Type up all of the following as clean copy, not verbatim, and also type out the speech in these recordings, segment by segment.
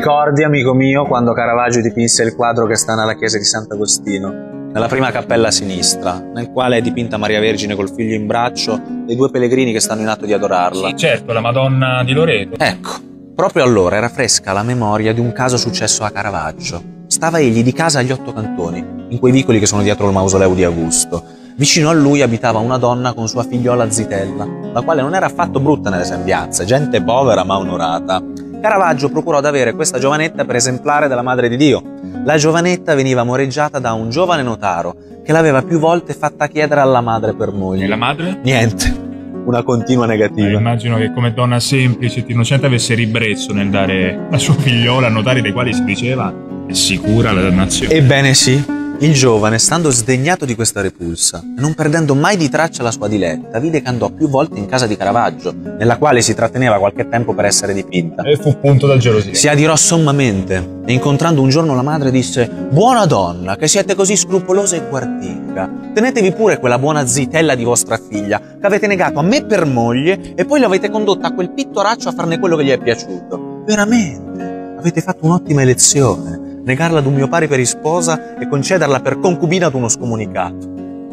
Ricordi, amico mio, quando Caravaggio dipinse il quadro che sta nella chiesa di Sant'Agostino, nella prima cappella a sinistra, nel quale è dipinta Maria Vergine col figlio in braccio e i due pellegrini che stanno in atto di adorarla? Sì, certo, la Madonna di Loreto. Ecco, proprio allora era fresca la memoria di un caso successo a Caravaggio. Stava egli di casa agli Otto Cantoni, in quei vicoli che sono dietro il mausoleo di Augusto. Vicino a lui abitava una donna con sua figliola Zitella, la quale non era affatto brutta nelle sembianze, gente povera ma onorata. Caravaggio procurò d'avere questa giovanetta per esemplare della Madre di Dio. La giovanetta veniva amoreggiata da un giovane notaro che l'aveva più volte fatta chiedere alla madre per moglie. E la madre? Niente, una continua negativa. Immagino che come donna semplice e innocente avesse ribrezzo nel dare la sua figliola a notari dei quali si diceva è sicura la dannazione. Ebbene sì. Il giovane, stando sdegnato di questa repulsa e non perdendo mai di traccia la sua diletta, vide che andò più volte in casa di Caravaggio, nella quale si tratteneva qualche tempo per essere dipinta. E fu punto da gelosia. Si adirò sommamente e incontrando un giorno la madre disse: «Buona donna, che siete così scrupolosa e guardinga, tenetevi pure quella buona Zitella di vostra figlia, che avete negato a me per moglie e poi l'avete condotta a quel pittoraccio a farne quello che gli è piaciuto. Veramente, avete fatto un'ottima elezione. Negarla ad un mio pari per sposa e concederla per concubina ad uno scomunicato».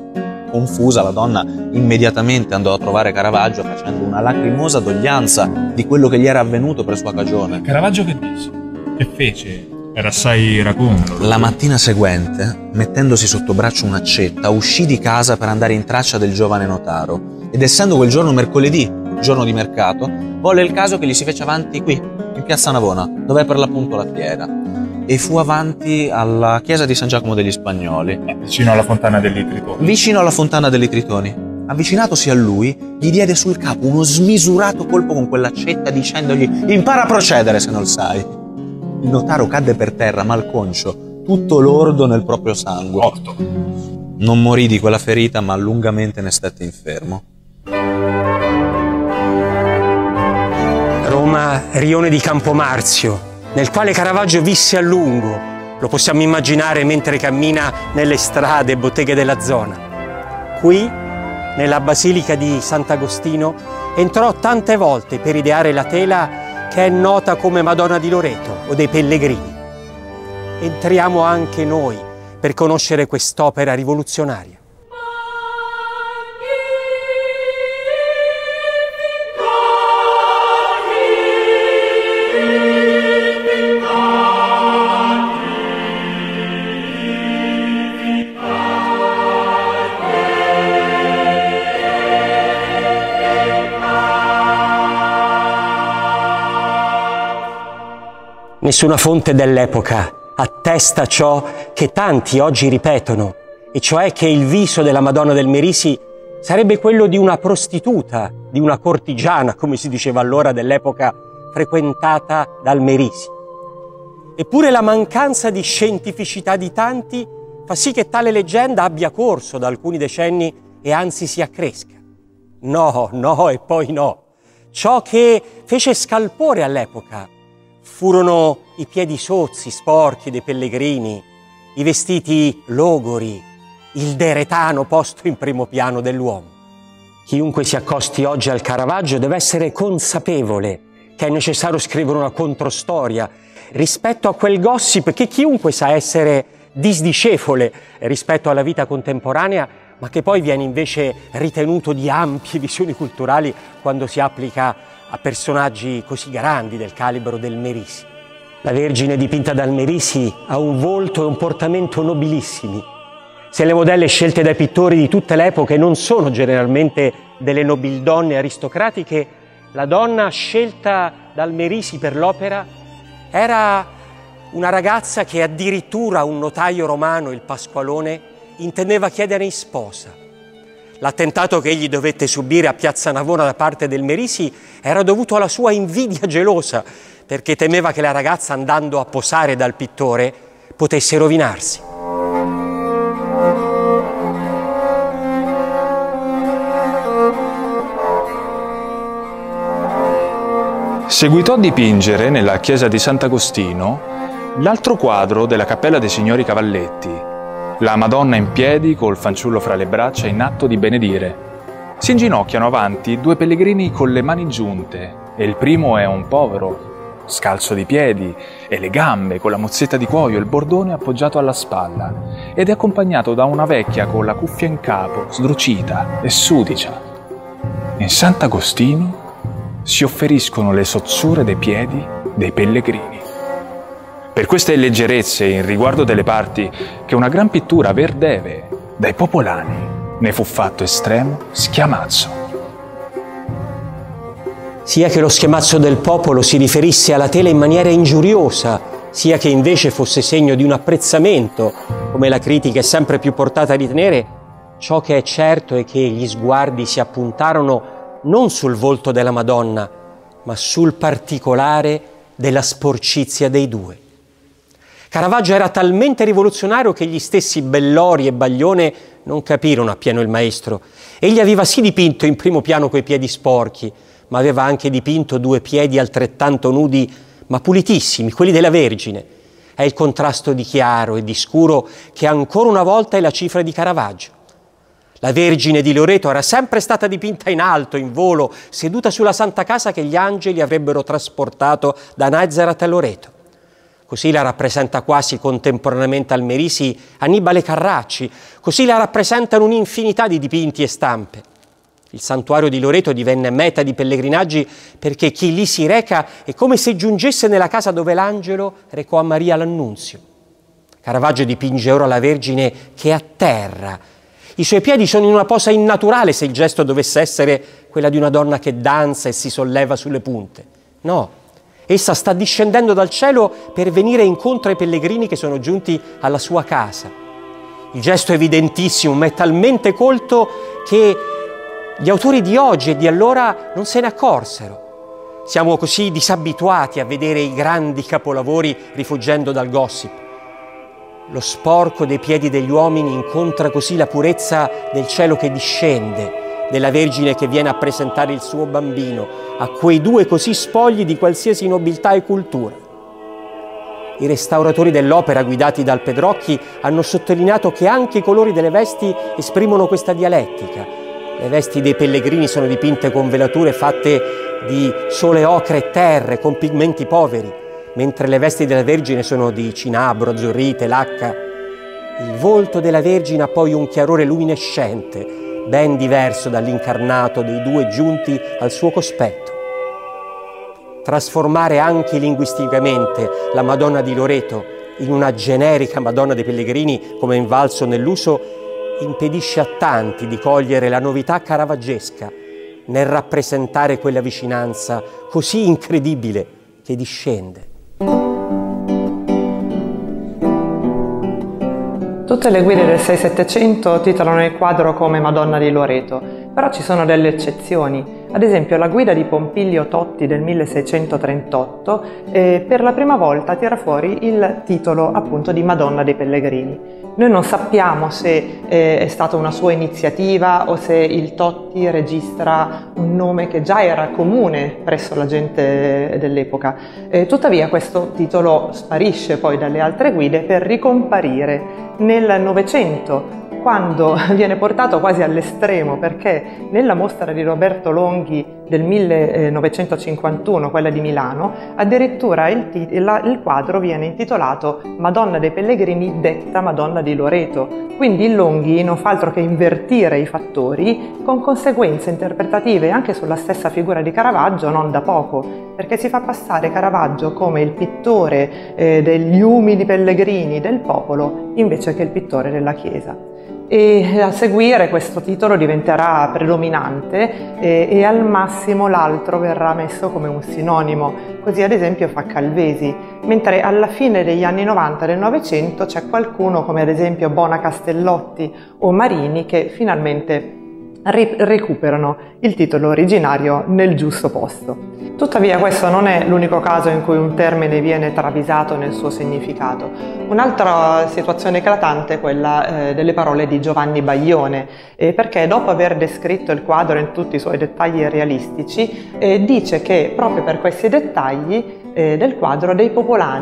Confusa, la donna immediatamente andò a trovare Caravaggio facendo una lacrimosa doglianza di quello che gli era avvenuto per sua cagione. Caravaggio che disse? Che fece? Era assai iracundo. La mattina seguente, mettendosi sotto braccio un'accetta, uscì di casa per andare in traccia del giovane notaro ed essendo quel giorno mercoledì, giorno di mercato, volle il caso che gli si fece avanti qui, in piazza Navona, dove è per l'appunto la fiera, e fu avanti alla chiesa di San Giacomo degli Spagnoli. Vicino alla fontana degli Tritoni. Vicino alla fontana degli Tritoni. Avvicinatosi a lui, gli diede sul capo uno smisurato colpo con quell'accetta dicendogli: «Impara a procedere se non sai». Il notaro cadde per terra malconcio, tutto lordo nel proprio sangue. Morto. Non morì di quella ferita, ma lungamente ne stette infermo. Roma, rione di Campomarzio, nel quale Caravaggio visse a lungo. Lo possiamo immaginare mentre cammina nelle strade e botteghe della zona. Qui, nella Basilica di Sant'Agostino, entrò tante volte per ideare la tela che è nota come Madonna di Loreto o dei Pellegrini. Entriamo anche noi per conoscere quest'opera rivoluzionaria. Nessuna fonte dell'epoca attesta ciò che tanti oggi ripetono, e cioè che il viso della Madonna del Merisi sarebbe quello di una prostituta, di una cortigiana, come si diceva allora dell'epoca frequentata dal Merisi. Eppure la mancanza di scientificità di tanti fa sì che tale leggenda abbia corso da alcuni decenni e anzi si accresca. No, no e poi no. Ciò che fece scalpore all'epoca furono i piedi sozzi, sporchi dei pellegrini, i vestiti logori, il deretano posto in primo piano dell'uomo. Chiunque si accosti oggi al Caravaggio deve essere consapevole che è necessario scrivere una controstoria rispetto a quel gossip che chiunque sa essere disdicevole rispetto alla vita contemporanea, ma che poi viene invece ritenuto di ampie visioni culturali quando si applica a personaggi così grandi del calibro del Merisi. La Vergine dipinta dal Merisi ha un volto e un portamento nobilissimi. Se le modelle scelte dai pittori di tutte le epoche non sono generalmente delle nobildonne aristocratiche, la donna scelta dal Merisi per l'opera era una ragazza che addirittura un notaio romano, il Pasqualone, intendeva chiedere in sposa. L'attentato che egli dovette subire a piazza Navona da parte del Merisi era dovuto alla sua invidia gelosa, perché temeva che la ragazza, andando a posare dal pittore, potesse rovinarsi. Seguitò a dipingere nella chiesa di Sant'Agostino l'altro quadro della Cappella dei Signori Cavalletti, la Madonna in piedi col fanciullo fra le braccia in atto di benedire. Si inginocchiano avanti due pellegrini con le mani giunte e il primo è un povero, scalzo di piedi e le gambe con la mozzetta di cuoio e il bordone appoggiato alla spalla, ed è accompagnato da una vecchia con la cuffia in capo, sdrucita e sudicia. In Sant'Agostino si offeriscono le sozzure dei piedi dei pellegrini. Per queste leggerezze in riguardo delle parti che una gran pittura aver deve, dai popolani ne fu fatto estremo schiamazzo. Sia che lo schiamazzo del popolo si riferisse alla tela in maniera ingiuriosa, sia che invece fosse segno di un apprezzamento, come la critica è sempre più portata a ritenere, ciò che è certo è che gli sguardi si appuntarono non sul volto della Madonna, ma sul particolare della sporcizia dei due. Caravaggio era talmente rivoluzionario che gli stessi Bellori e Baglione non capirono appieno il maestro. Egli aveva sì dipinto in primo piano quei piedi sporchi, ma aveva anche dipinto due piedi altrettanto nudi, ma pulitissimi, quelli della Vergine. È il contrasto di chiaro e di scuro che ancora una volta è la cifra di Caravaggio. La Vergine di Loreto era sempre stata dipinta in alto, in volo, seduta sulla Santa Casa che gli angeli avrebbero trasportato da Nazareth a Loreto. Così la rappresenta quasi contemporaneamente al Merisi Annibale Carracci, così la rappresentano un'infinità di dipinti e stampe. Il santuario di Loreto divenne meta di pellegrinaggi perché chi lì si reca è come se giungesse nella casa dove l'angelo recò a Maria l'annunzio. Caravaggio dipinge ora la Vergine che è a terra. I suoi piedi sono in una posa innaturale se il gesto dovesse essere quella di una donna che danza e si solleva sulle punte. No. Essa sta discendendo dal cielo per venire incontro ai pellegrini che sono giunti alla sua casa. Il gesto è evidentissimo, ma è talmente colto che gli autori di oggi e di allora non se ne accorsero. Siamo così disabituati a vedere i grandi capolavori rifuggendo dal gossip. Lo sporco dei piedi degli uomini incontra così la purezza del cielo che discende, della Vergine che viene a presentare il suo bambino a quei due così spogli di qualsiasi nobiltà e cultura. I restauratori dell'opera guidati dal Pedrocchi hanno sottolineato che anche i colori delle vesti esprimono questa dialettica. Le vesti dei pellegrini sono dipinte con velature fatte di sole ocre e terre, con pigmenti poveri, mentre le vesti della Vergine sono di cinabro, azzurrite, lacca. Il volto della Vergine ha poi un chiarore luminescente, ben diverso dall'incarnato dei due giunti al suo cospetto. Trasformare anche linguisticamente la Madonna di Loreto in una generica Madonna dei Pellegrini, come è invalso nell'uso, impedisce a tanti di cogliere la novità caravaggesca nel rappresentare quella vicinanza così incredibile che discende. Tutte le guide del 6-700 titolano il quadro come Madonna di Loreto, però ci sono delle eccezioni. Ad esempio la guida di Pompilio Totti del 1638 per la prima volta tira fuori il titolo appunto di Madonna dei Pellegrini. Noi non sappiamo se è stata una sua iniziativa o se il Totti registra un nome che già era comune presso la gente dell'epoca. Tuttavia questo titolo sparisce poi dalle altre guide per ricomparire nel Novecento, quando viene portato quasi all'estremo, perché nella mostra di Roberto Longhi del 1951, quella di Milano, addirittura il quadro viene intitolato Madonna dei Pellegrini detta Madonna di Loreto. Quindi il Longhi non fa altro che invertire i fattori, con conseguenze interpretative anche sulla stessa figura di Caravaggio non da poco, perché si fa passare Caravaggio come il pittore degli umili pellegrini del popolo invece che il pittore della Chiesa. E a seguire questo titolo diventerà predominante e al massimo l'altro verrà messo come un sinonimo, così ad esempio fa Calvesi, mentre alla fine degli anni 90 del Novecento c'è qualcuno come ad esempio Bona Castellotti o Marini che finalmente recuperano il titolo originario nel giusto posto. Tuttavia questo non è l'unico caso in cui un termine viene travisato nel suo significato. Un'altra situazione eclatante è quella delle parole di Giovanni Baglione, perché dopo aver descritto il quadro in tutti i suoi dettagli realistici, dice che proprio per questi dettagli del quadro dei popolani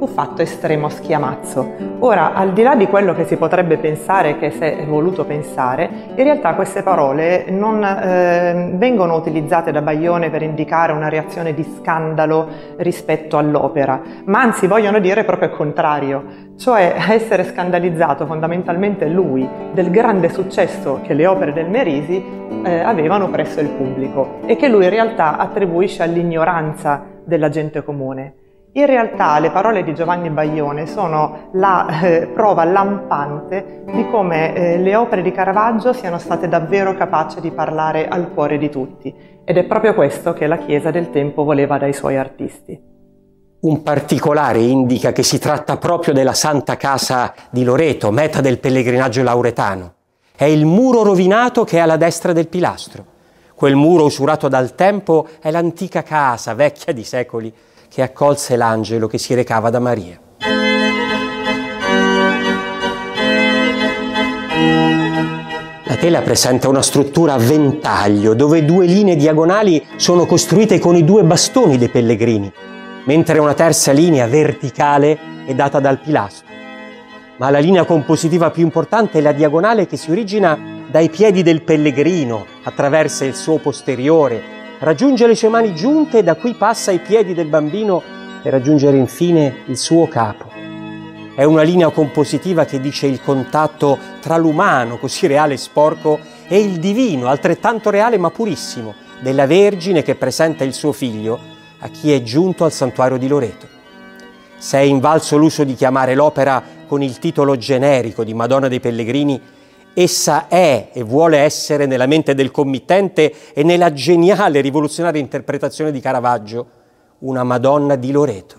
fu fatto estremo schiamazzo. Ora, al di là di quello che si potrebbe pensare, che si è voluto pensare, in realtà queste parole non vengono utilizzate da Baglione per indicare una reazione di scandalo rispetto all'opera, ma anzi vogliono dire proprio il contrario, cioè a essere scandalizzato fondamentalmente lui del grande successo che le opere del Merisi avevano presso il pubblico e che lui in realtà attribuisce all'ignoranza della gente comune. In realtà le parole di Giovanni Baglione sono la prova lampante di come le opere di Caravaggio siano state davvero capaci di parlare al cuore di tutti, ed è proprio questo che la Chiesa del tempo voleva dai suoi artisti. Un particolare indica che si tratta proprio della Santa Casa di Loreto, meta del pellegrinaggio lauretano. È il muro rovinato che è alla destra del pilastro. Quel muro usurato dal tempo è l'antica casa, vecchia di secoli, che accolse l'angelo che si recava da Maria. La tela presenta una struttura a ventaglio, dove 2 linee diagonali sono costruite con i 2 bastoni dei pellegrini, mentre una terza linea verticale è data dal pilastro. Ma la linea compositiva più importante è la diagonale che si origina dai piedi del pellegrino, attraversa il suo posteriore, raggiunge le sue mani giunte e da qui passa ai piedi del bambino per raggiungere infine il suo capo. È una linea compositiva che dice il contatto tra l'umano, così reale e sporco, e il divino, altrettanto reale ma purissimo, della Vergine che presenta il suo figlio a chi è giunto al santuario di Loreto. Se è invalso l'uso di chiamare l'opera con il titolo generico di Madonna dei Pellegrini, essa è e vuole essere nella mente del committente e nella geniale rivoluzionaria interpretazione di Caravaggio una Madonna di Loreto.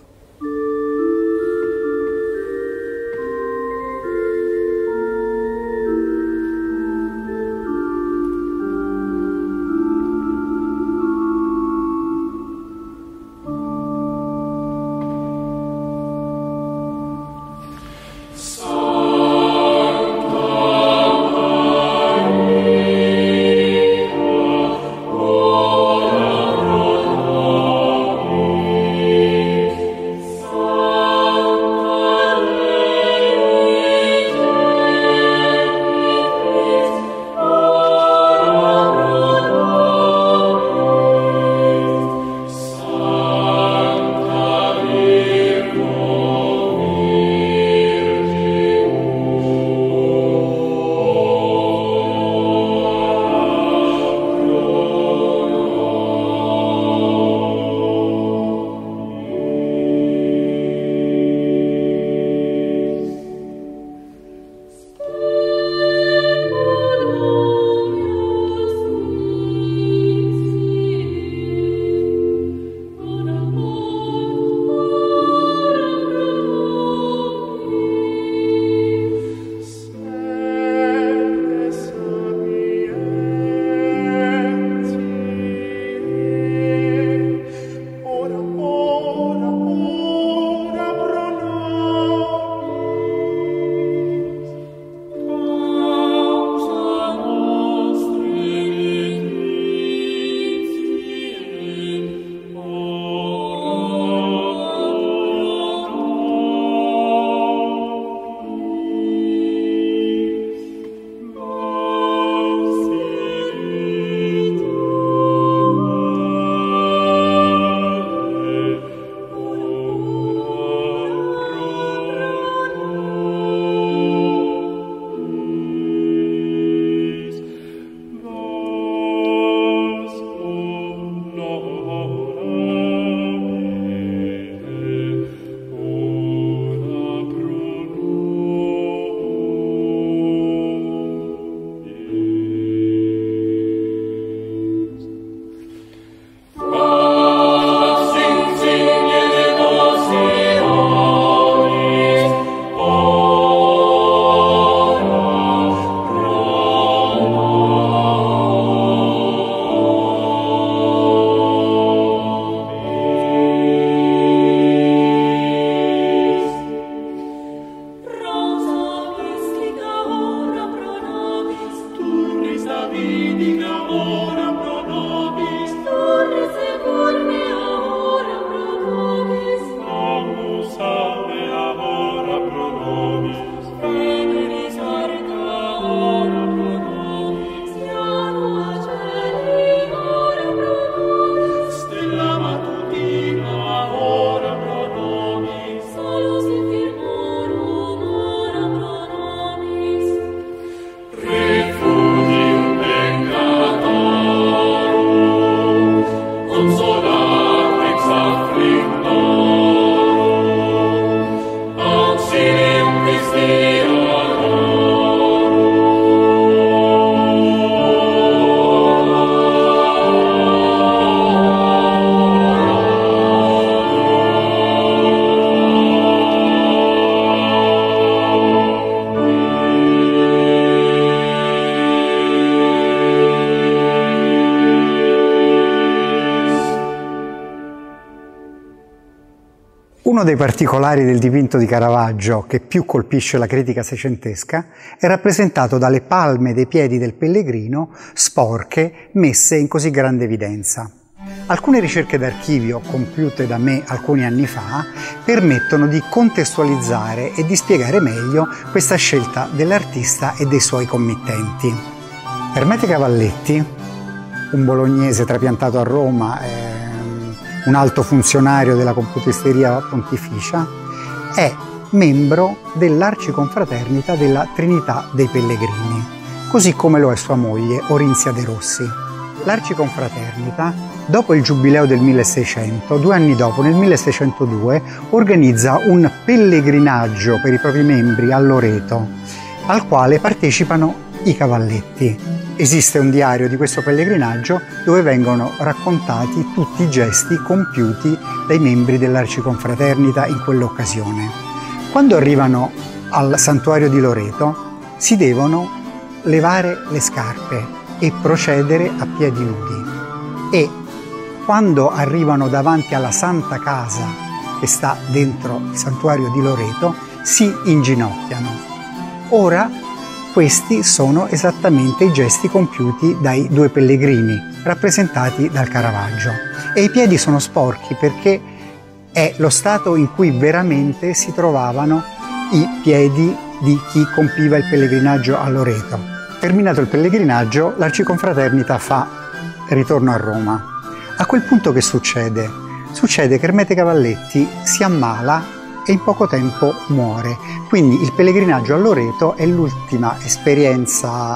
Uno dei particolari del dipinto di Caravaggio che più colpisce la critica seicentesca è rappresentato dalle palme dei piedi del pellegrino sporche messe in così grande evidenza. Alcune ricerche d'archivio, compiute da me alcuni anni fa, permettono di contestualizzare e di spiegare meglio questa scelta dell'artista e dei suoi committenti. Ermete Cavalletti, un bolognese trapiantato a Roma, un alto funzionario della Computisteria Pontificia, è membro dell'Arciconfraternita della Trinità dei Pellegrini, così come lo è sua moglie Orinzia De Rossi. L'Arciconfraternita, dopo il giubileo del 1600, 2 anni dopo, nel 1602, organizza un pellegrinaggio per i propri membri a Loreto, al quale partecipano i Cavalletti. Esiste un diario di questo pellegrinaggio dove vengono raccontati tutti i gesti compiuti dai membri dell'Arciconfraternita in quell'occasione. Quando arrivano al santuario di Loreto si devono levare le scarpe e procedere a piedi nudi, e quando arrivano davanti alla Santa Casa che sta dentro il santuario di Loreto si inginocchiano. Ora questi sono esattamente i gesti compiuti dai due pellegrini rappresentati dal Caravaggio, e i piedi sono sporchi perché è lo stato in cui veramente si trovavano i piedi di chi compiva il pellegrinaggio a Loreto. Terminato il pellegrinaggio, l'Arciconfraternita fa ritorno a Roma. A quel punto che succede? Succede che Ermete Cavalletti si ammala e in poco tempo muore. Quindi il pellegrinaggio a Loreto è l'ultima esperienza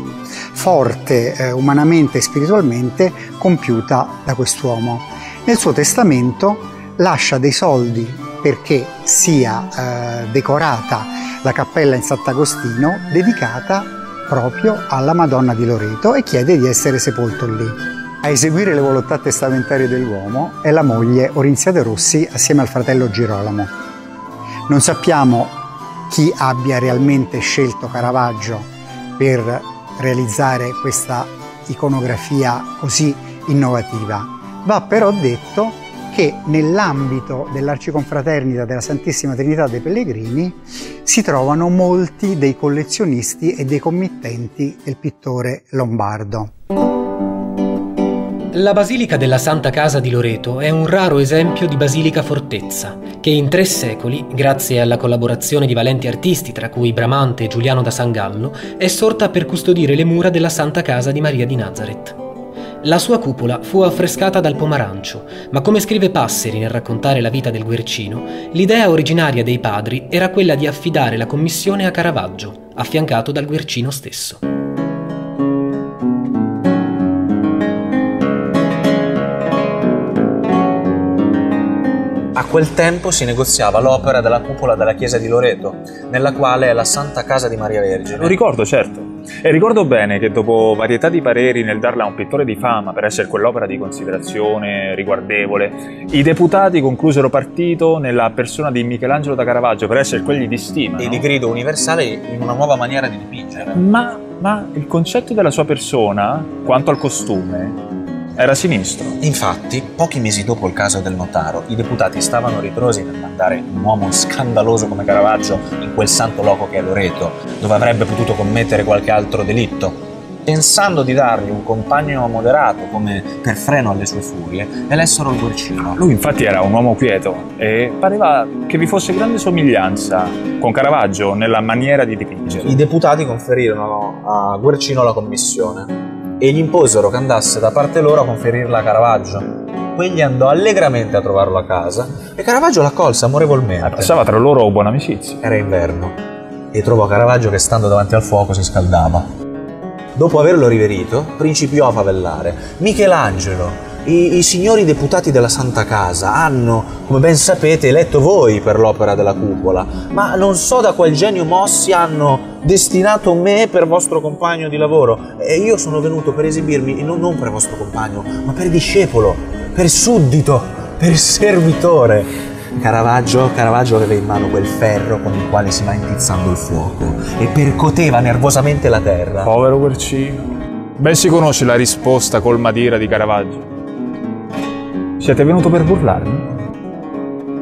forte umanamente e spiritualmente compiuta da quest'uomo. Nel suo testamento lascia dei soldi perché sia decorata la cappella in Sant'Agostino dedicata proprio alla Madonna di Loreto, e chiede di essere sepolto lì. A eseguire le volontà testamentarie dell'uomo è la moglie Orinzia De Rossi assieme al fratello Girolamo. Non sappiamo chi abbia realmente scelto Caravaggio per realizzare questa iconografia così innovativa. Va però detto che nell'ambito dell'Arciconfraternita della Santissima Trinità dei Pellegrini si trovano molti dei collezionisti e dei committenti del pittore lombardo. La Basilica della Santa Casa di Loreto è un raro esempio di basilica fortezza, che in 3 secoli, grazie alla collaborazione di valenti artisti tra cui Bramante e Giuliano da San Gallo, è sorta per custodire le mura della Santa Casa di Maria di Nazareth. La sua cupola fu affrescata dal Pomarancio, ma come scrive Passeri nel raccontare la vita del Guercino, l'idea originaria dei padri era quella di affidare la commissione a Caravaggio, affiancato dal Guercino stesso. A quel tempo si negoziava l'opera della cupola della chiesa di Loreto, nella quale è la Santa Casa di Maria Vergine. Lo ricordo, certo. E ricordo bene che dopo varietà di pareri nel darla a un pittore di fama per essere quell'opera di considerazione riguardevole, i deputati conclusero partito nella persona di Michelangelo da Caravaggio per essere quelli di stima, e di grido universale in una nuova maniera di dipingere. Ma il concetto della sua persona, quanto al costume, era sinistro. Infatti, pochi mesi dopo il caso del Notaro, i deputati stavano ritrosi nel mandare un uomo scandaloso come Caravaggio in quel santo loco che è Loreto, dove avrebbe potuto commettere qualche altro delitto. Pensando di dargli un compagno moderato come per freno alle sue furie, elessero il Guercino. Lui infatti era un uomo quieto e pareva che vi fosse grande somiglianza con Caravaggio nella maniera di dipingere. I deputati conferirono a Guercino la commissione e gli imposero che andasse da parte loro a conferirla a Caravaggio. Quegli andò allegramente a trovarlo a casa e Caravaggio l'accolse amorevolmente. Passava tra loro buona amicizia. Era inverno e trovò Caravaggio che, stando davanti al fuoco, si scaldava. Dopo averlo riverito, principiò a favellare. Michelangelo, i signori deputati della Santa Casa hanno, come ben sapete, eletto voi per l'opera della cupola, ma non so da qual genio mossi hanno destinato me per vostro compagno di lavoro, e io sono venuto per esibirmi non per vostro compagno, ma per discepolo, per suddito, per servitore. Caravaggio aveva in mano quel ferro con il quale si va impizzando il fuoco e percoteva nervosamente la terra. Povero Guercino. Ben si conosce la risposta colma d'ira di Caravaggio. Siete venuto per burlarmi?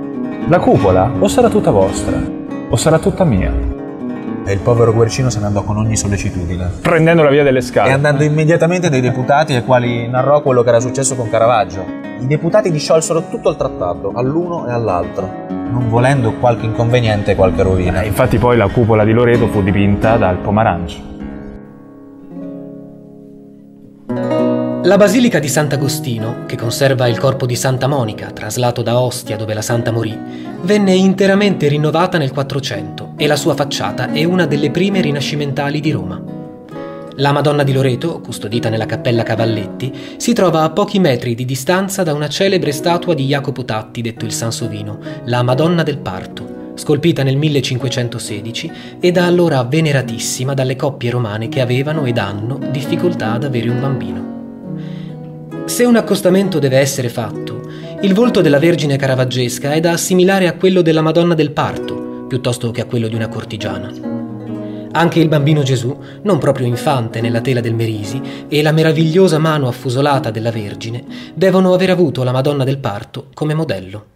La cupola o sarà tutta vostra, o sarà tutta mia. E il povero Guercino se ne andò con ogni sollecitudine, Prendendo la via delle scale. e andando immediatamente dai deputati ai quali narrò quello che era successo con Caravaggio. I deputati disciolsero tutto il trattato, all'uno e all'altro, non volendo qualche inconveniente e qualche rovina. Infatti poi la cupola di Loreto fu dipinta dal Pomarancio. La Basilica di Sant'Agostino, che conserva il corpo di Santa Monica, traslato da Ostia dove la santa morì, venne interamente rinnovata nel 400 e la sua facciata è una delle prime rinascimentali di Roma. La Madonna di Loreto, custodita nella Cappella Cavalletti, si trova a pochi metri di distanza da una celebre statua di Jacopo Tatti, detto il Sansovino, la Madonna del Parto, scolpita nel 1516 e da allora veneratissima dalle coppie romane che avevano ed hanno difficoltà ad avere un bambino. Se un accostamento deve essere fatto, il volto della Vergine caravaggesca è da assimilare a quello della Madonna del Parto, piuttosto che a quello di una cortigiana. Anche il bambino Gesù, non proprio infante nella tela del Merisi, e la meravigliosa mano affusolata della Vergine devono aver avuto la Madonna del Parto come modello.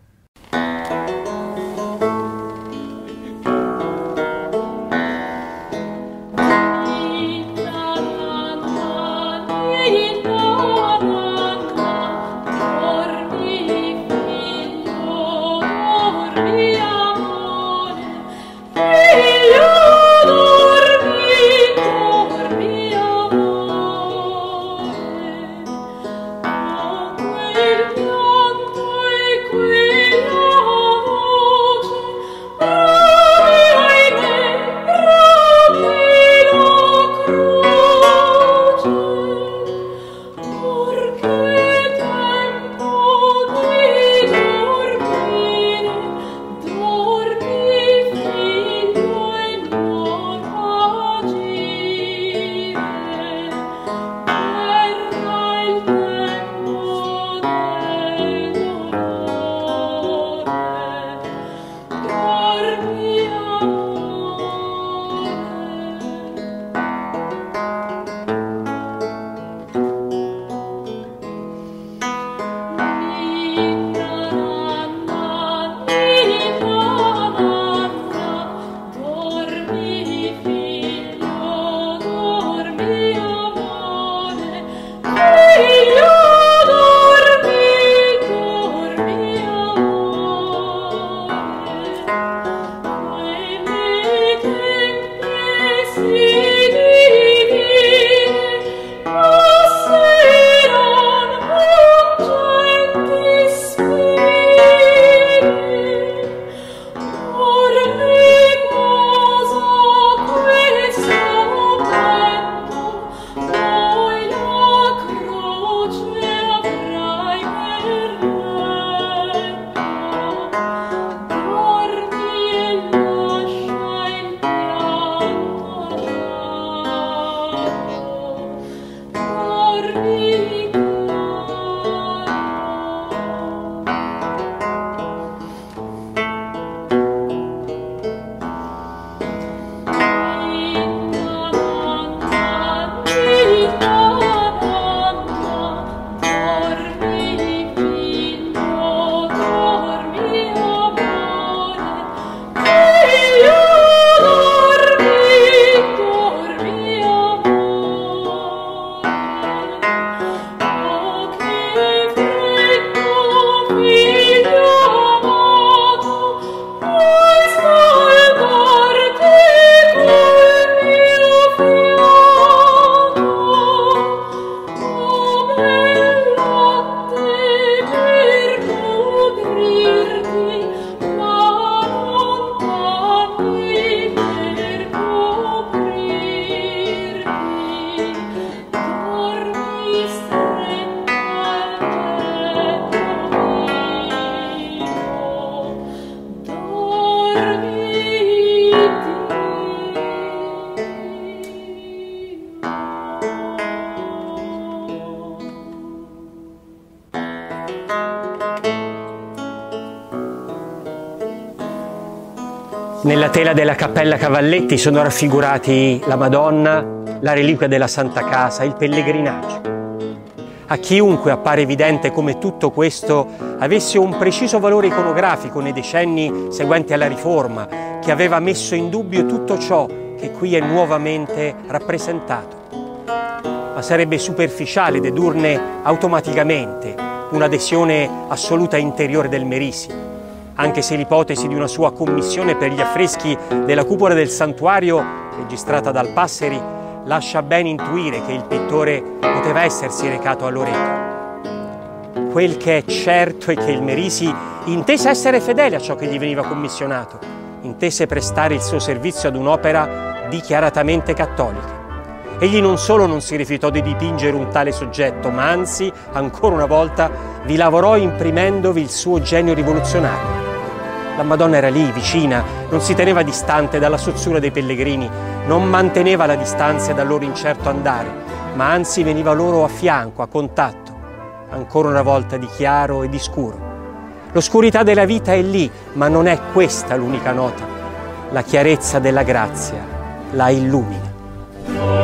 Nella tela della Cappella Cavalletti sono raffigurati la Madonna, la reliquia della Santa Casa, il pellegrinaggio. A chiunque appare evidente come tutto questo avesse un preciso valore iconografico nei decenni seguenti alla Riforma, che aveva messo in dubbio tutto ciò che qui è nuovamente rappresentato. Ma sarebbe superficiale dedurne automaticamente un'adesione assoluta e interiore del Merisi, anche se l'ipotesi di una sua commissione per gli affreschi della cupola del santuario, registrata dal Passeri, lascia ben intuire che il pittore poteva essersi recato a Loreto. Quel che è certo è che il Merisi intese essere fedele a ciò che gli veniva commissionato, intese prestare il suo servizio ad un'opera dichiaratamente cattolica. Egli non solo non si rifiutò di dipingere un tale soggetto, ma anzi, ancora una volta, vi lavorò imprimendovi il suo genio rivoluzionario. La Madonna era lì, vicina, non si teneva distante dalla sozzura dei pellegrini, non manteneva la distanza dal loro incerto andare, ma anzi veniva loro a fianco, a contatto, ancora una volta di chiaro e di scuro. L'oscurità della vita è lì, ma non è questa l'unica nota. La chiarezza della grazia la illumina.